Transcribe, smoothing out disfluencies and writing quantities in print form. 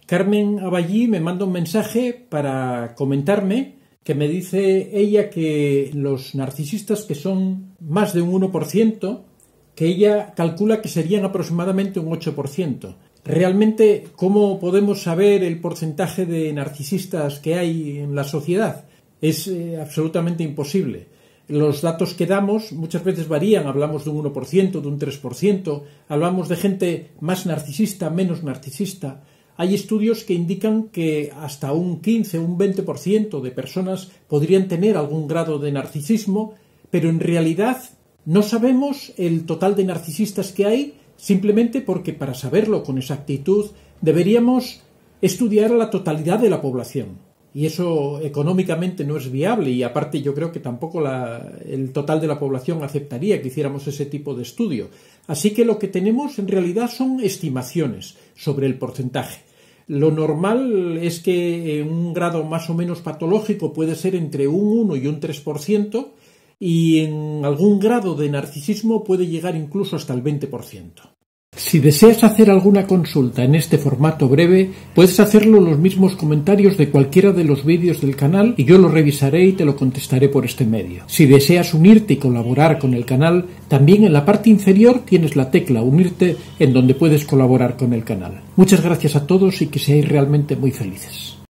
Carmen Aballí me manda un mensaje para comentarme que me dice ella que los narcisistas, que son más de un 1%, que ella calcula que serían aproximadamente un 8%. Realmente, ¿cómo podemos saber el porcentaje de narcisistas que hay en la sociedad? Es absolutamente imposible. Los datos que damos muchas veces varían, hablamos de un 1%, de un 3%, hablamos de gente más narcisista, menos narcisista. Hay estudios que indican que hasta un 15, un 20% de personas podrían tener algún grado de narcisismo, pero en realidad no sabemos el total de narcisistas que hay, simplemente porque para saberlo con exactitud deberíamos estudiar a la totalidad de la población. Y eso económicamente no es viable, y aparte yo creo que tampoco el total de la población aceptaría que hiciéramos ese tipo de estudio. Así que lo que tenemos en realidad son estimaciones sobre el porcentaje. Lo normal es que un grado más o menos patológico puede ser entre un 1 y un 3%, y en algún grado de narcisismo puede llegar incluso hasta el 20%. Si deseas hacer alguna consulta en este formato breve, puedes hacerlo en los mismos comentarios de cualquiera de los vídeos del canal y yo lo revisaré y te lo contestaré por este medio. Si deseas unirte y colaborar con el canal, también en la parte inferior tienes la tecla Unirte, en donde puedes colaborar con el canal. Muchas gracias a todos y que seáis realmente muy felices.